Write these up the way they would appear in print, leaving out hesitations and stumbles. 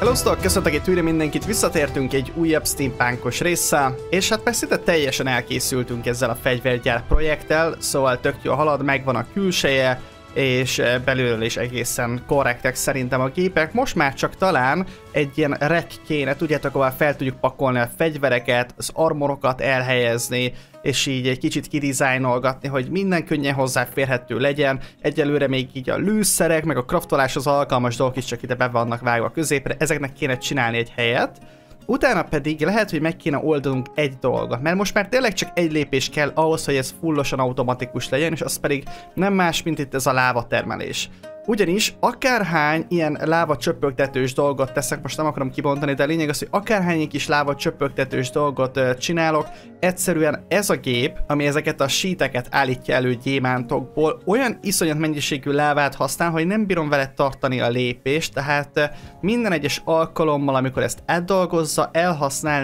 Sziasztok! Köszöntök itt újra mindenkit, visszatértünk egy újabb steampunkos résszel, és hát persze szinte teljesen elkészültünk ezzel a fegyvergyár projekttel, szóval tök jól halad, megvan a külseje, és belülről is egészen korrektek szerintem a gépek. Most már csak talán egy ilyen rack kéne, tudjátok, ahol fel tudjuk pakolni a fegyvereket, az armorokat elhelyezni, és így egy kicsit kidizájnolgatni, hogy minden könnyen hozzáférhető legyen. Egyelőre még így a lőszerek, meg a craftoláshoz alkalmas dolgok is csak ide be vannak vágva a középre, ezeknek kéne csinálni egy helyet. Utána pedig lehet, hogy meg kéne oldanunk egy dolgot, mert most már tényleg csak egy lépés kell ahhoz, hogy ez fullosan automatikus legyen, és az pedig nem más, mint itt ez a láva termelés. Ugyanis akárhány ilyen láva csöpögtetős dolgot teszek, most nem akarom kibontani, de a lényeg az, hogy akárhány kis láva csöpögtetős dolgot csinálok, egyszerűen ez a gép, ami ezeket a sheeteket állítja elő gyémántokból, olyan iszonyat mennyiségű lávát használ, hogy nem bírom vele tartani a lépést, tehát minden egyes alkalommal, amikor ezt átdolgozza, elhasznál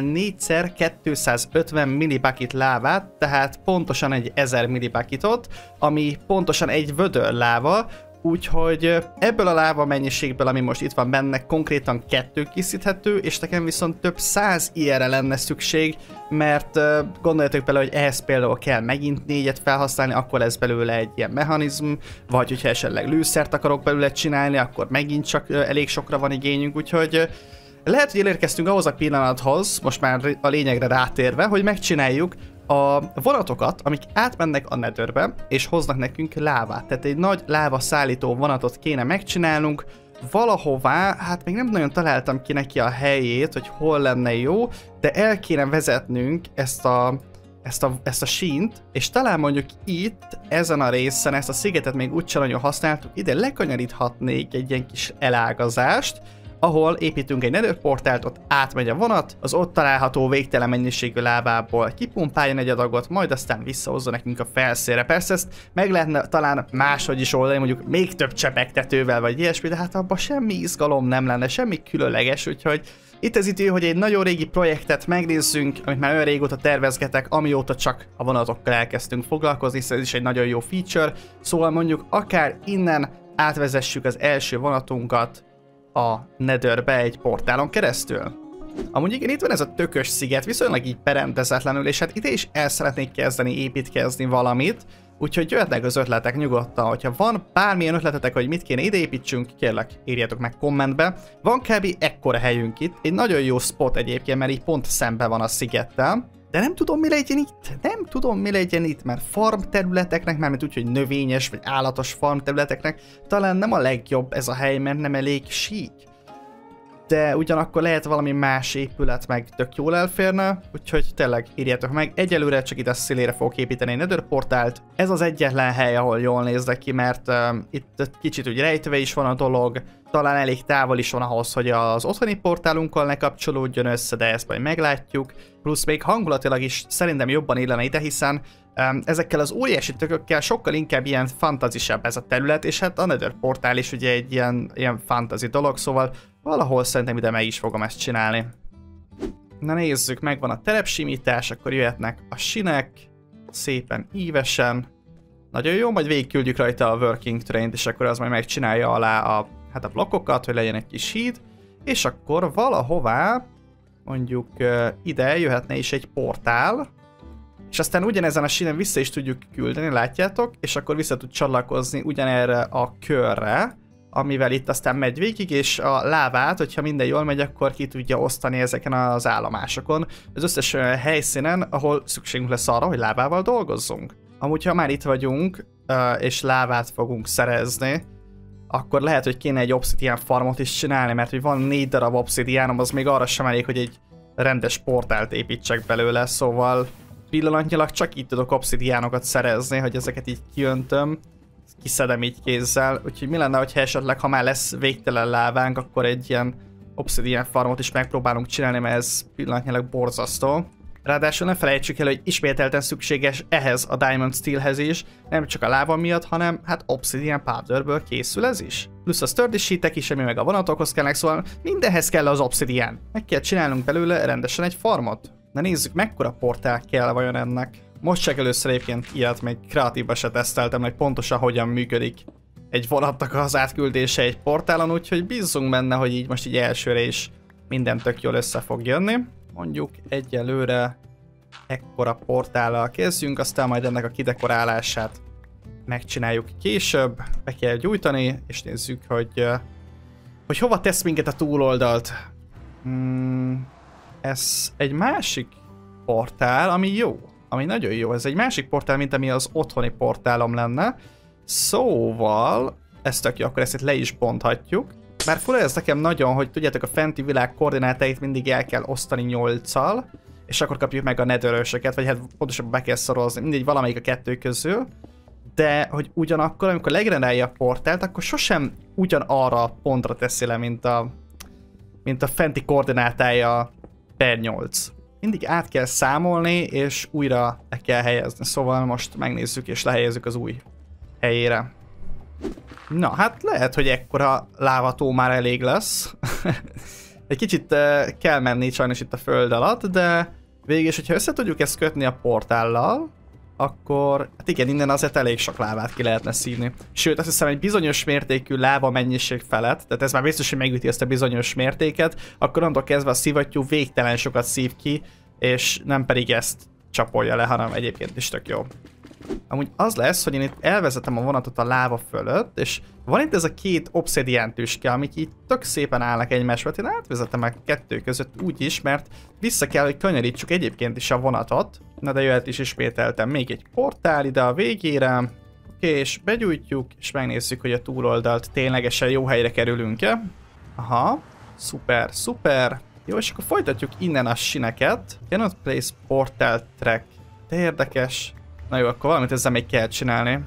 4x250 millibucket lávát, tehát pontosan egy 1000 millibucketot, ami pontosan egy vödör láva. Úgyhogy ebből a láva mennyiségből, ami most itt van benne, konkrétan 2 készíthető, és nekem viszont több 100 ilyenre lenne szükség, mert gondoljatok bele, hogy ehhez például kell megint 4-et felhasználni, akkor lesz belőle egy ilyen mechanizm, vagy hogyha esetleg lőszert akarok belőle csinálni, akkor megint csak elég sokra van igényünk, úgyhogy lehet, hogy elérkeztünk ahhoz a pillanathoz, most már a lényegre rátérve, hogy megcsináljuk a vonatokat, amik átmennek a Netherbe, és hoznak nekünk lávát. Tehát egy nagy láva szállító vonatot kéne megcsinálnunk valahová, hát még nem nagyon találtam ki neki a helyét, hogy hol lenne jó, de el kéne vezetnünk ezt a sínt, és talán mondjuk itt, ezen a részen, ezt a szigetet még úgysem nagyon használtuk, ide lekanyaríthatnék egy ilyen kis elágazást, ahol építünk egy nether portált, ott átmegy a vonat, az ott található végtelen mennyiségű lávából kipumpáljon egy adagot, majd aztán visszahozza nekünk a felszínre. Persze ezt meg lehetne talán máshogy is oldani, mondjuk még több csepegtetővel vagy ilyesmi, de hát abban semmi izgalom nem lenne, semmi különleges, úgyhogy itt az idő, hogy egy nagyon régi projektet megnézzünk, amit már olyan régóta tervezgetek, amióta csak a vonatokkal elkezdtünk foglalkozni, hiszen ez is egy nagyon jó feature, szóval mondjuk akár innen átvezessük az első vonatunkat a Netherbe egy portálon keresztül. Amúgy igen, itt van ez a tökös sziget, viszonylag így berendezetlenül, és hát ide is el szeretnék kezdeni építkezni valamit, úgyhogy jöhetnek az ötletek nyugodtan, hogyha van bármilyen ötletetek, hogy mit kéne ide építsünk, kérlek írjátok meg kommentbe. Van kb. Ekkora helyünk itt, egy nagyon jó spot egyébként, mert így pont szembe van a szigettel. De nem tudom, mi legyen itt, mert farm területeknek, mármint úgy, hogy növényes vagy állatos farm területeknek talán nem a legjobb ez a hely, mert nem elég sík. De ugyanakkor lehet valami más épület meg tök jól elférne, úgyhogy tényleg írjátok meg. Egyelőre csak itt a szélére fogok építeni egy nether portált. Ez az egyetlen hely, ahol jól néznek ki, mert itt kicsit úgy rejtve is van a dolog, talán elég távol is van ahhoz, hogy az otthoni portálunkkal ne kapcsolódjon össze, de ezt majd meglátjuk. Plusz még hangulatilag is szerintem jobban illene ide, hiszen ezekkel az óriási tökökkel sokkal inkább ilyen fantazisabb ez a terület, és hát a nether portál is ugye egy ilyen fantasy dolog, szóval valahol szerintem ide meg is fogom ezt csinálni. Na nézzük, megvan a terepsimítás, akkor jöhetnek a sinek, szépen ívesen. Nagyon jó, majd végigküldjük rajta a working train-t, és akkor az majd megcsinálja alá a blokkokat, hogy legyen egy kis híd, és akkor valahová, mondjuk ide jöhetne is egy portál, és aztán ugyanezen a sínen vissza is tudjuk küldeni, látjátok, és akkor vissza tud csatlakozni ugyanerre a körre, amivel itt aztán megy végig, és a lávát, hogyha minden jól megy, akkor ki tudja osztani ezeken az állomásokon, az összes helyszínen, ahol szükségünk lesz arra, hogy lávával dolgozzunk. Amúgy, ha már itt vagyunk, és lávát fogunk szerezni, akkor lehet, hogy kéne egy obsidian farmot is csinálni, mert hogy van 4 darab obsidianom, az még arra sem elég, hogy egy rendes portált építsek belőle, szóval pillanatnyilag csak így tudok obsidianokat szerezni, hogy ezeket így kiöntöm, kiszedem így kézzel, úgyhogy mi lenne, hogyha esetleg, ha már lesz végtelen lávánk, akkor egy ilyen obsidian farmot is megpróbálunk csinálni, mert ez pillanatnyilag borzasztó. Ráadásul ne felejtsük el, hogy ismételten szükséges ehhez a Diamond Steelhez is, nem csak a láva miatt, hanem hát Obsidian Powderből készül ez is. Plusz a sturdy sheetek is, ami meg a vonatokhoz kellnek, szóval mindenhez kell az Obsidian. Meg kell csinálnunk belőle rendesen egy farmot. Na nézzük, mekkora portál kell vajon ennek. Most csak először egyébként ilyet még kreatívba se teszteltem, hogy pontosan hogyan működik egy vonatnak az átküldése egy portálon, úgyhogy bízzunk benne, hogy így most így elsőre is minden tök jól össze fog jönni. Mondjuk egyelőre ekkora portállal kezdjünk, aztán majd ennek a kidekorálását megcsináljuk később, be kell gyújtani, és nézzük, hogy hova tesz minket a túloldalt. Ez egy másik portál, ami jó, ami nagyon jó. Ez egy másik portál, mint ami az otthoni portálom lenne. Szóval, ezt tök jó, akkor ezt itt le is bonthatjuk. Bár fura ez nekem nagyon, hogy tudjátok, a fenti világ koordinátáit mindig el kell osztani 8-al, és akkor kapjuk meg a netherösöket, vagy hát pontosabban be kell szorozni, mindegy valamelyik a kettő közül. De, hogy ugyanakkor, amikor legrendelje a portált, akkor sosem ugyanarra a pontra teszi le, mint a fenti koordinátája per 8. Mindig át kell számolni, és újra le kell helyezni. Szóval most megnézzük, és lehelyezzük az új helyére. Na, hát lehet, hogy ekkora lávató már elég lesz. Egy kicsit kell menni sajnos itt a föld alatt, de végül is, hogyha össze tudjuk ezt kötni a portállal, akkor hát igen, innen azért elég sok lávát ki lehetne szívni. Sőt, azt hiszem egy bizonyos mértékű láva mennyiség felett, tehát ez már biztos, hogy megüti ezt a bizonyos mértéket, akkor onnantól kezdve a szivattyú végtelen sokat szív ki, és nem pedig ezt csapolja le, hanem egyébként is tök jó. Amúgy az lesz, hogy én itt elvezetem a vonatot a láva fölött, és van itt ez a két obszidián tüske, amik így tök szépen állnak egymásba. Én átvezetem a kettő között úgy is, mert vissza kell, hogy kanyarítsuk egyébként is a vonatot. Na de jöhet is ismételtem még egy portál ide a végére. Oké, és begyújtjuk, és megnézzük, hogy a túloldalt ténylegesen jó helyre kerülünk-e. Aha, szuper, szuper. Jó, és akkor folytatjuk innen a sineket. Cannot place portal track. De érdekes. Na jó, akkor valamit ezzel még kell csinálni.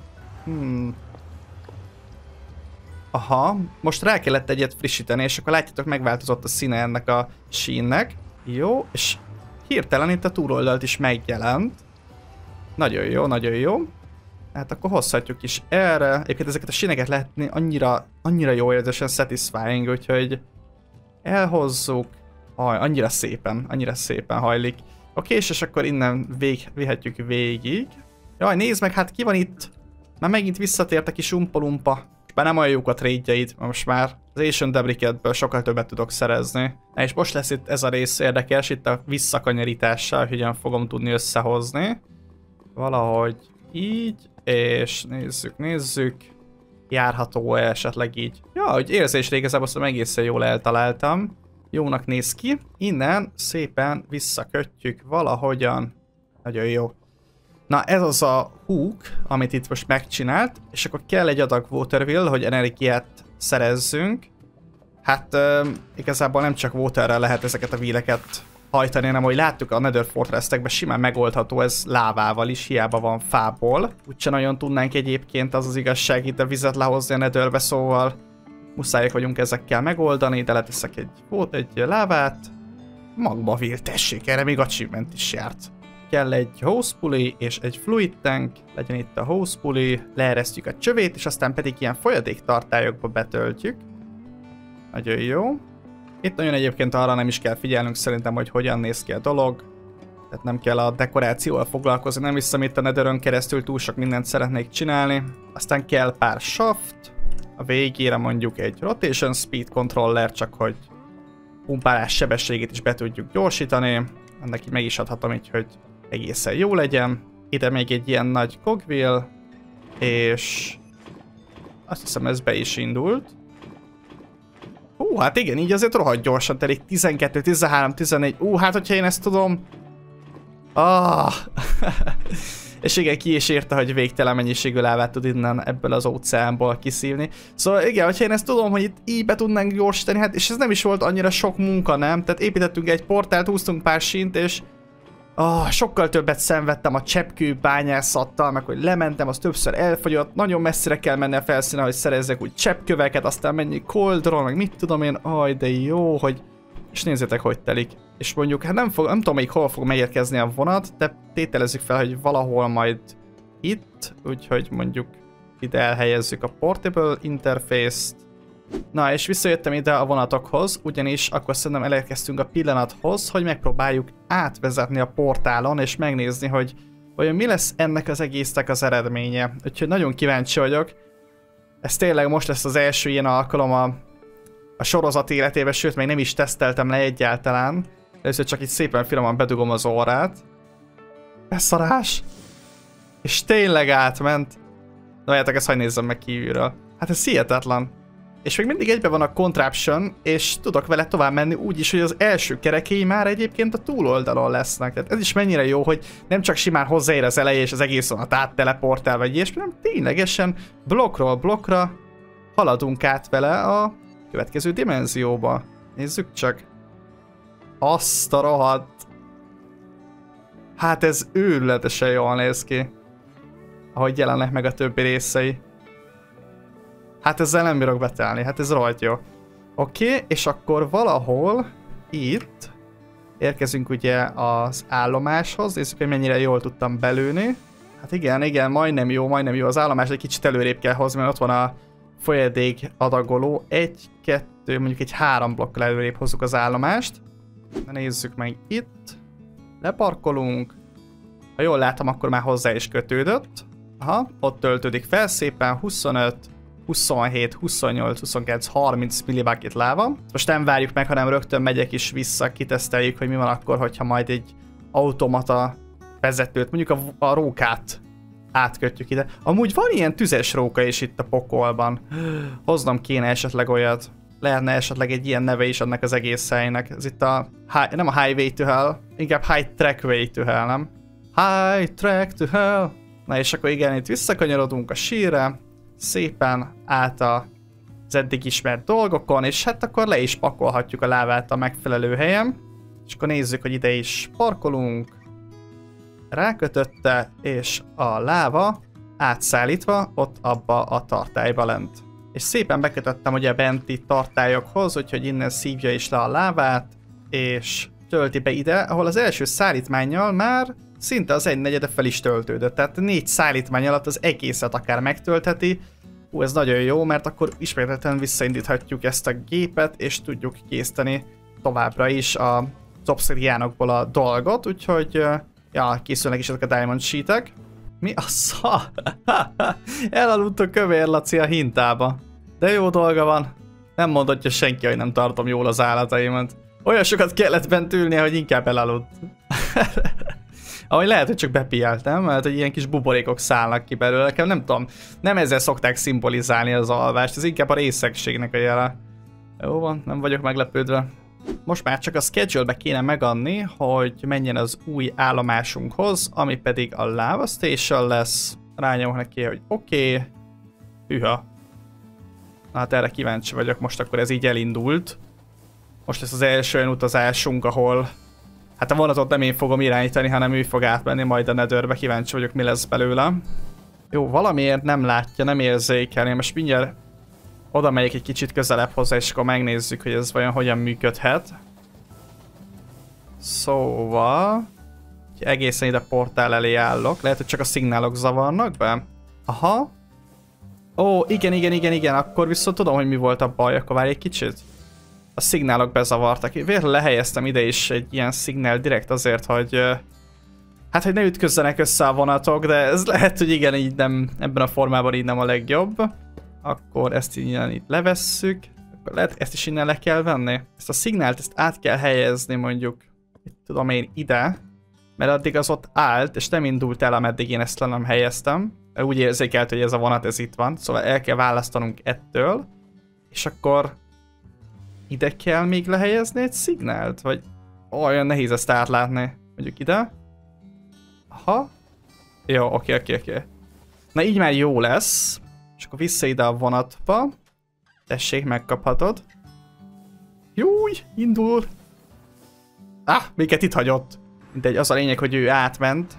Aha, most rá kellett egyet frissíteni, és akkor látjátok, megváltozott a színe ennek a sínnek. Jó, és hirtelen itt a túloldalt is megjelent. Nagyon jó, nagyon jó. Hát akkor hozhatjuk is erre. Egyébként ezeket a síneket lehetni annyira jó érzésen satisfying, úgyhogy elhozzuk. Annyira szépen hajlik. Oké, és akkor innen vihetjük végig. Jaj, nézd meg, hát ki van itt? Már megint visszatért a kis umpalumpa. Már nem olyan jók a trade-jeid, most már az Ancient Debris-ből sokkal többet tudok szerezni. És most lesz itt ez a rész érdekes, itt a visszakanyarítással, hogy hogyan fogom tudni összehozni. Valahogy így, és nézzük. Járható-e esetleg így? Ja, hogy érzésre igazából azt egészen jól eltaláltam. Jónak néz ki. Innen szépen visszakötjük valahogyan. Nagyon jó. Na ez az a hook, amit itt most megcsinált, és akkor kell egy adag waterwheel, hogy energiát szerezzünk. Hát igazából nem csak waterrel lehet ezeket a wheeleket hajtani, hanem ahogy láttuk a Nether Fortress-ekben simán megoldható ez lávával is, hiába van fából. Úgyse nagyon tudnánk egyébként, az az igazság, itt a vizet lehozni a Netherbe, szóval muszájak vagyunk ezekkel megoldani, de leteszek egy lávát. Magma wheel, tessék, erre még achievement is járt. Kell egy hose pulley és egy fluid tank, legyen itt a hose pulley, leeresztjük a csövét, és aztán pedig ilyen folyadéktartályokba betöltjük. Nagyon jó. Itt nagyon egyébként arra nem is kell figyelnünk szerintem, hogy hogyan néz ki a dolog. Tehát nem kell a dekorációval foglalkozni, nem hiszem itt a Netherön keresztül túl sok mindent szeretnék csinálni. Aztán kell pár shaft, a végére mondjuk egy rotation speed controller, csak hogy pumpálás sebességét is be tudjuk gyorsítani. Ennek így meg is adhatom így, hogy egészen jó legyen. Ide még egy ilyen nagy cogwheel, és azt hiszem ez be is indult. Hát igen, így azért rohadt gyorsan telik. 12, 13, 14. Hát hogyha én ezt tudom. És igen, ki is írta, hogy végtelen mennyiségű lávát tud innen ebből az óceánból kiszívni. Szóval igen, hogyha én ezt tudom, hogy itt így be tudnánk gyorsítani, hát és ez nem is volt annyira sok munka, nem? Tehát építettünk egy portált, húztunk pár sínt, és sokkal többet szenvedtem a cseppkő bányászattal, meg hogy lementem, az többször elfogyott, nagyon messzire kell menni a felszínen, hogy szerezzek úgy cseppköveket, aztán menni coldról, meg mit tudom én, de jó, hogy... És nézzétek, hogy telik. És mondjuk, hát nem tudom még hol fog megérkezni a vonat, de tételezzük fel, hogy valahol majd itt, úgyhogy mondjuk ide elhelyezzük a Portable Interface-t. Na, és visszajöttem ide a vonatokhoz, ugyanis akkor szerintem elérkeztünk a pillanathoz, hogy megpróbáljuk átvezetni a portálon, és megnézni, hogy vajon mi lesz ennek az egésznek az eredménye. Úgyhogy nagyon kíváncsi vagyok. Ez tényleg most lesz az első ilyen alkalom a sorozat életében, sőt, még nem is teszteltem le egyáltalán. Először csak itt szépen finoman bedugom az órát. Beszarás! És tényleg átment. Na játok, ezt hadd nézzem meg kívülről. Hát ez hihetetlen. És még mindig egyben van a contraption, és tudok vele tovább menni úgy is, hogy az első kerekéi már egyébként a túloldalon lesznek. Tehát ez is mennyire jó, hogy nem csak simán hozzáér az eleje, és az egész vonat átteleportál, vagy ilyesmi, hanem ténylegesen blokkról blokkra haladunk át vele a következő dimenzióba. Nézzük csak. Azt a rohadt. Hát ez őrületesen jól néz ki. Ahogy jelennek meg a többi részei. Hát ezzel nem bírok betelni, hát ez rohadt jó. Oké, és akkor valahol itt érkezünk ugye az állomáshoz. Nézzük, hogy mennyire jól tudtam belőni. Hát igen, majdnem jó. Az állomás egy kicsit előrébb kell hozni, mert ott van a folyadék adagoló. 1, 2, mondjuk egy 3 blokkal előrébb hozzuk az állomást. Na nézzük meg itt. Leparkolunk. Ha jól látom, akkor már hozzá is kötődött. Aha, ott töltődik fel szépen, 25, 27, 28, 29, 30 millibucket láva. Most nem várjuk meg, hanem rögtön megyek is vissza, kiteszteljük, hogy mi van akkor, hogyha majd egy automata vezetőt, mondjuk a rókát átkötjük ide. Amúgy van ilyen tüzes róka is itt a pokolban. Hoznom kéne esetleg olyat. Lehetne esetleg egy ilyen neve is ennek az egész helynek. Ez itt nem a Highway to Hell, inkább High Trackway to Hell, nem? High Track to Hell. Na és akkor igen, itt visszakanyarodunk a sírre, szépen át az eddig ismert dolgokon, és hát akkor le is pakolhatjuk a lávát a megfelelő helyen. És akkor nézzük, hogy ide is parkolunk. Rákötötte, és a láva átszállítva ott abba a tartályba lent. És szépen bekötöttem ugye a benti tartályokhoz, úgyhogy innen szívja is le a lávát, és tölti be ide, ahol az első szállítmánnyal már szinte az 1/4 fel is töltődött. Tehát 4 szállítmány alatt az egészet akár megtöltheti. Ez nagyon jó, mert akkor ismételten visszaindíthatjuk ezt a gépet, és tudjuk készíteni továbbra is a obszidiánokból a dolgot, úgyhogy ja, készülnek is ezek a diamond sheetek. Mi a szar? Elaludt a kövér Laci a hintába. De jó dolga van. Nem mondhatja senki, hogy nem tartom jól az állataimat. Olyan sokat kellett bent ülnie, hogy inkább elaludt. Ahogy lehet, hogy csak bepiáltam, mert hogy ilyen kis buborékok szállnak ki belőle. Nekem nem tudom, nem ezzel szokták szimbolizálni az alvást, ez inkább a részegségnek a jele. Jó van, nem vagyok meglepődve. Most már csak a schedule-be kéne megadni, hogy menjen az új állomásunkhoz, ami pedig a Lava Station lesz. Rányomok neki, hogy oké. Hűha. Na hát erre kíváncsi vagyok, most akkor ez így elindult. Most ez az első olyan utazásunk, ahol hát a vonatot nem én fogom irányítani, hanem ő fog átmenni majd a Netherbe, kíváncsi vagyok, mi lesz belőle. Jó, valamiért nem látja, nem érzékelni, most mindjárt oda megyek egy kicsit közelebb hozzá, és akkor megnézzük, hogy ez vajon hogyan működhet. Szóval egészen ide portál elé állok, lehet, hogy csak a szignálok zavarnak be? Aha. Ó, igen, akkor viszont tudom, hogy mi volt a baj, akkor várj egy kicsit. A szignálok bezavartak. Véletlenül lehelyeztem ide is egy ilyen szignál direkt azért, hogy hát, hogy ne ütközzenek össze a vonatok, de ez lehet, hogy igen, így nem, ebben a formában így nem a legjobb. Akkor ezt innen itt levesszük. Akkor lehet, ezt is innen le kell venni. Ezt a szignált, ezt át kell helyezni mondjuk, itt tudom én, ide. Mert addig az ott állt, és nem indult el, ameddig én ezt le nem helyeztem. Úgy érzékelt, hogy ez a vonat, ez itt van. Szóval el kell választanunk ettől. És akkor ide kell még lehelyezni egy szignált? Vagy olyan nehéz ezt átlátni. Mondjuk ide. Aha. Jó, oké. Na így már jó lesz. És akkor vissza ide a vonatba. Tessék, megkaphatod. Júj, indul. Minket itt hagyott. Mindegy, az a lényeg, hogy ő átment.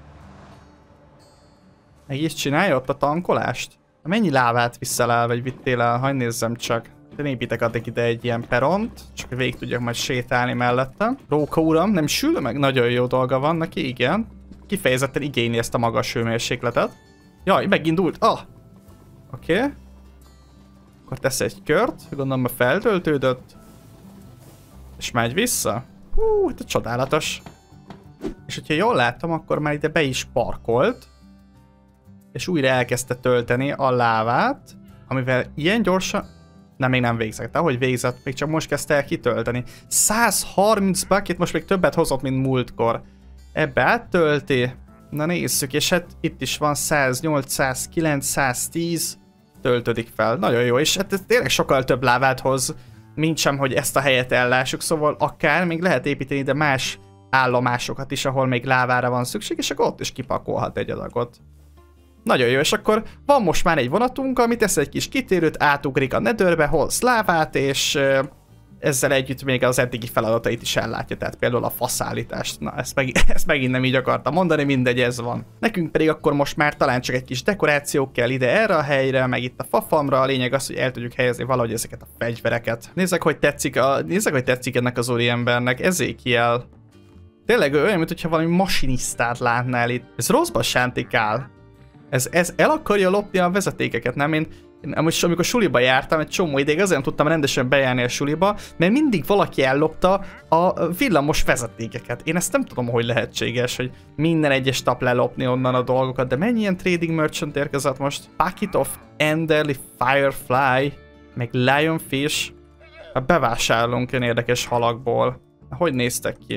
Meg is csinálja ott a tankolást? Mennyi lávát viszel el, vagy vittél el? Hadd nézzem csak. Én építek addig ide egy ilyen peront, csak végig tudjak majd sétálni mellettem. Róka uram, nem sül meg? Nagyon jó dolga van neki, igen. Kifejezetten igényli ezt a magas hőmérsékletet. Jaj, megindult. Oké. Akkor tesz egy kört, gondolom, feltöltődött. És megy vissza. Hát csodálatos. És hogyha jól láttam, akkor már ide be is parkolt. És újra elkezdte tölteni a lávát, amivel ilyen gyorsan... Nem, még nem végzett. De ahogy végzett, még csak most kezdte el kitölteni. 130 bucket, most még többet hozott, mint múltkor. Ebbe áttölti. Na nézzük, és hát itt is van 108, 109, 110. Töltődik fel. Nagyon jó, és hát ez tényleg sokkal több lávát hoz, mint sem, hogy ezt a helyet ellássuk, szóval akár még lehet építeni ide más állomásokat is, ahol még lávára van szükség, és akkor ott is kipakolhat egy adagot. Nagyon jó, és akkor van most már egy vonatunk, ami tesz egy kis kitérőt, átugrik a Netherbe, hoz lávát, és ezzel együtt még az eddigi feladatait is ellátja, tehát például a faszállítást. Na, ezt megint nem így akartam mondani, mindegy, ez van. Nekünk pedig akkor most már talán csak egy kis dekoráció kell ide erre a helyre, meg itt a fafamra, a lényeg az, hogy el tudjuk helyezni valahogy ezeket a fegyvereket. Nézzek, hogy tetszik ennek az úriembernek, Ezekiel. Tényleg olyan, mintha valami masinisztát látnál itt. Ez rosszba sántikál. Ez el akarja lopni a vezetékeket, nem? Én amikor suliba jártam egy csomó ideig, azért nem tudtam rendesen bejárni a suliba, mert mindig valaki ellopta a villamos vezetékeket. Én ezt nem tudom, hogy lehetséges, hogy minden egyes tap lelopni onnan a dolgokat, de mennyi ilyen trading merchant érkezett most? Packet of Enderly Firefly, meg Lionfish. Hát bevásárolunk ilyen érdekes halakból. Hogy néztek ki?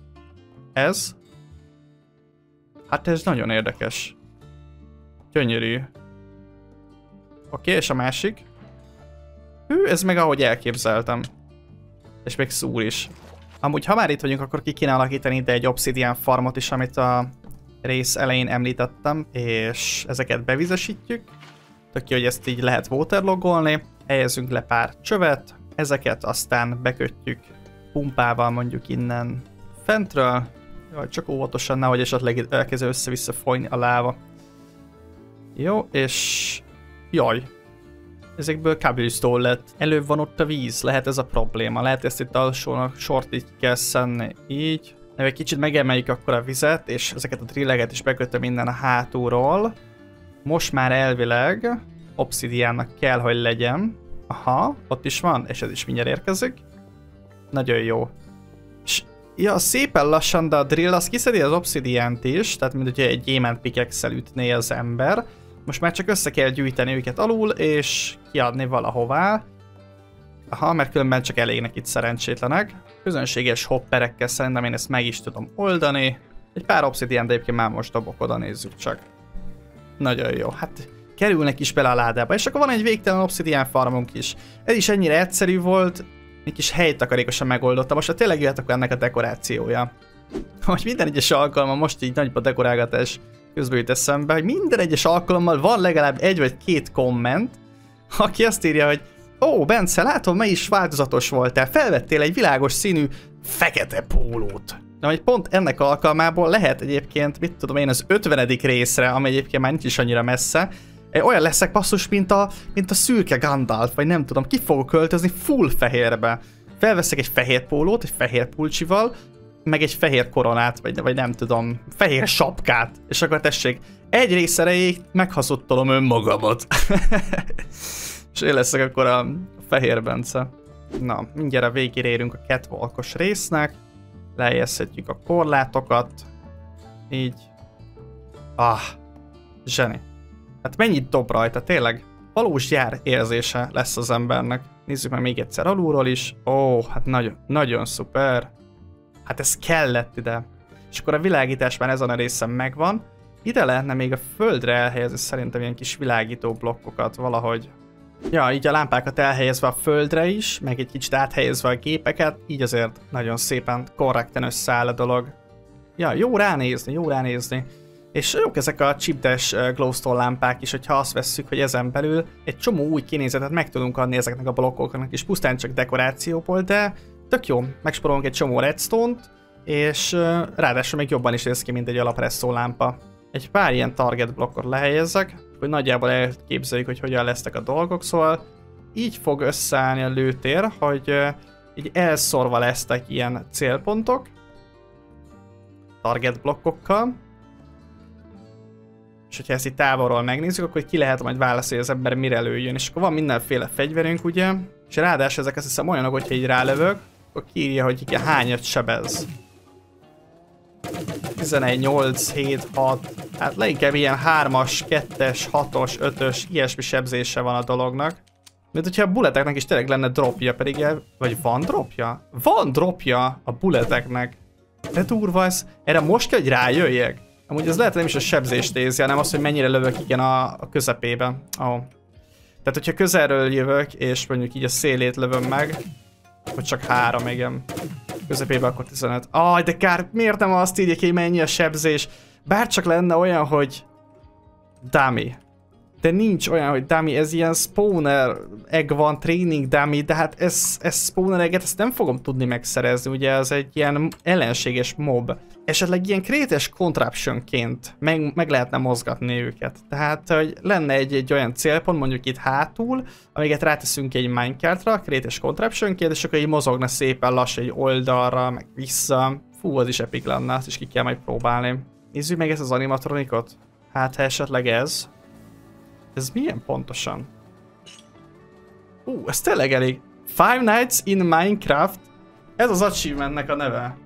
Ez? Hát ez nagyon érdekes. Gyönyörű. Oké, és a másik? Hű, ez meg ahogy elképzeltem. És még szúr is. Amúgy, ha már itt vagyunk, akkor ki kéne alakítani ide egy obsidian farmot is, amit a rész elején említettem, és ezeket bevizesítjük. Tök jó, hogy ezt így lehet waterlogolni. Helyezünk le pár csövet, ezeket aztán bekötjük pumpával mondjuk innen fentről. Jaj, csak óvatosan, nehogy esetleg elkezd össze-vissza folyni a láva. Jó, és... Jaj. Ezekből cobblestone lett. Előbb van ott a víz, lehet ez a probléma. Lehet ezt itt alsónak sort így kell szenni. Így. Egy kicsit megemeljük akkor a vizet, és ezeket a drilleket is bekötöm innen a hátulról. Most már elvileg obsidiánnak kell, hogy legyen. Aha, ott is van, és ez is mindjárt érkezik. Nagyon jó. És ja, szépen lassan, de a drill az kiszedi az obsidiánt is, tehát mint hogyha egy gyémánt pickaxe-szel ütné az ember. Most már csak össze kell gyűjteni őket alul, és kiadni valahová. Aha, mert különben csak elégnek itt szerencsétlenek. Közönséges hopperekkel szerintem én ezt meg is tudom oldani. Egy pár obsidian, de egyébként már most dobok oda, nézzük csak. Nagyon jó, hát kerülnek is bele a ládába. És akkor van egy végtelen obsidian farmunk is. Ez is ennyire egyszerű volt, egy kis helytakarékosan megoldotta. Most tényleg jöhet akkor ennek a dekorációja. Hogy minden egyes alkalommal most így nagyobb a dekorálgatás közben jut eszembe, hogy minden egyes alkalommal van legalább egy vagy két komment, aki azt írja, hogy ó, Bence, látom, mely is változatos voltál, felvettél egy világos színű fekete pólót. De hogy pont ennek alkalmából lehet egyébként, mit tudom én, az 50. részre, ami egyébként már nincs is annyira messze, olyan leszek basszus, mint a szürke Gandalf, vagy nem tudom, ki fogok költözni full fehérbe. Felveszek egy fehér pólót, egy fehér pulcsival, meg egy fehér koronát, vagy nem tudom, fehér sapkát, és akkor tessék, egy rész erejéig meghazudtolom önmagamat. És én leszek akkor a fehér Bence. Na, mindjárt a végére érünk a catwalkos résznek, lejjeszhetjük a korlátokat, így. Ah, zseni. Hát mennyit dob rajta, tényleg? Valós jár érzése lesz az embernek. Nézzük meg még egyszer alulról is. Ó, hát nagyon, nagyon szuper. Hát ez kellett ide. És akkor a világítás már ezen a részen megvan. Ide lehetne még a földre elhelyezni szerintem ilyen kis világító blokkokat valahogy. Ja, így a lámpákat elhelyezve a földre is, meg egy kicsit áthelyezve a gépeket, így azért nagyon szépen korrekten összeáll a dolog. Ja, jó ránézni, jó ránézni. És jók ezek a chipdes glowstone lámpák is, hogyha azt vesszük, hogy ezen belül egy csomó új kinézetet meg tudunk adni ezeknek a blokkoknak is, pusztán csak dekorációból, de tök jó, megsporolunk egy csomó redstone-t, és ráadásul még jobban is néz ki, mint egy alapresszó lámpa. Egy pár ilyen target blokkot lehelyezzek, hogy nagyjából elképzeljük, hogy hogyan lesznek a dolgok, szóval így fog összeállni a lőtér, hogy így elszorva lesznek ilyen célpontok, target blokkokkal, és hogyha ezt itt távolról megnézzük, akkor ki lehet majd válaszolni, hogy az ember mire lőjön, és akkor van mindenféle fegyverünk, ugye, és ráadásul ezek azt hiszem olyanok, hogyha így rálövök, akkor kiírja, hogy igen, hányat sebez. 11, 8, 7, 6, hát leginkább ilyen 3-as, 2-es, 6-os, 5-ös, ilyesmi sebzése van a dolognak. Mint hogyha a bulleteknek is tényleg lenne dropja, pedig vagy van dropja? Van dropja a bulleteknek. De durva ez. Erre most kell, hogy rájöjjek. Amúgy ez lehet nem is a sebzést nézi, hanem az, hogy mennyire lövök igen a közepébe. Oh. Tehát, hogyha közelről jövök, és mondjuk így a szélét lövöm meg, vagy csak 3, igen. Közepébe akkor 15. De kár, miért nem azt írják, hogy mennyi a sebzés? Bárcsak lenne olyan, hogy dummy. De nincs olyan, hogy dummy, ez ilyen spawner egg van, training dummy, de hát ez spawner egget, ezt nem fogom tudni megszerezni, ugye ez egy ilyen ellenséges mob. Esetleg ilyen create-es contraptionként meg lehetne mozgatni őket. Tehát, hogy lenne egy olyan célpont, mondjuk itt hátul, amiket ráteszünk egy minecartra, create-es contraptionként, és akkor így mozogna szépen lassan egy oldalra, meg vissza. Fú, az is epic lenne, azt is ki kell majd próbálni. Nézzük meg ezt az animatronikot. Hát, ha esetleg ez. Ez milyen pontosan? Ez tényleg elég. Five Nights in Minecraft. Ez az achievementnek a neve.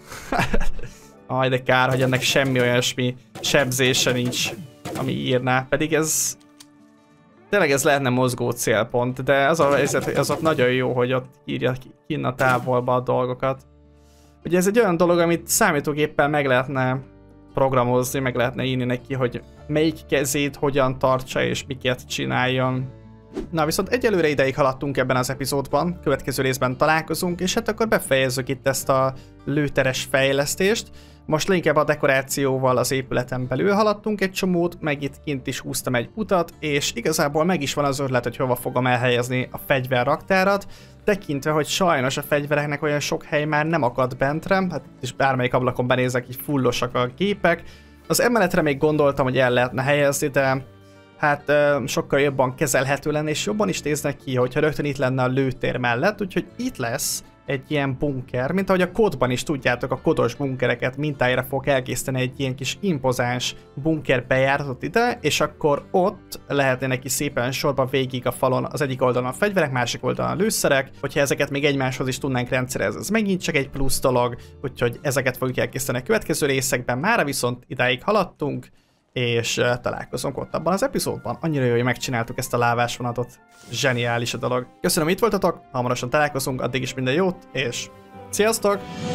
De kár, hogy ennek semmi olyasmi sebzése nincs, ami írná. Pedig ez... Tényleg ez lehetne mozgó célpont, de az a helyzet, hogy az ott nagyon jó, hogy ott írja kinn a távolba a dolgokat. Ugye ez egy olyan dolog, amit számítógéppel meg lehetne programozni, meg lehetne írni neki, hogy melyik kezét hogyan tartsa és miket csináljon. Na viszont egyelőre ideig haladtunk ebben az epizódban, következő részben találkozunk, és hát akkor befejezzük itt ezt a lőteres fejlesztést. Most inkább a dekorációval az épületen belül haladtunk egy csomót, meg itt kint is húztam egy utat, és igazából meg is van az ötlet, hogy hova fogom elhelyezni a fegyverraktárat, tekintve, hogy sajnos a fegyvereknek olyan sok hely már nem akad bentre, hát és bármelyik ablakon benézek, így fullosak a gépek. Az emeletre még gondoltam, hogy el lehetne helyezni, de hát sokkal jobban kezelhető lenne, és jobban is néznek ki, hogyha rögtön itt lenne a lőtér mellett, úgyhogy itt lesz egy ilyen bunker, mint ahogy a kodban is tudjátok, a kodos bunkereket mintájára fog elkészíteni egy ilyen kis impozáns bunker bejáratot ide, és akkor ott lehetne neki szépen sorba végig a falon az egyik oldalon a fegyverek, másik oldalon a lőszerek, hogyha ezeket még egymáshoz is tudnánk rendszerezni, ez megint csak egy plusz dolog, úgyhogy ezeket fogjuk elkészíteni a következő részekben, mára viszont idáig haladtunk, és találkozunk ott abban az epizódban. Annyira jó, hogy megcsináltuk ezt a lávásvonatot. Zseniális a dolog. Köszönöm, itt voltatok, hamarosan találkozunk, addig is minden jót, és sziasztok!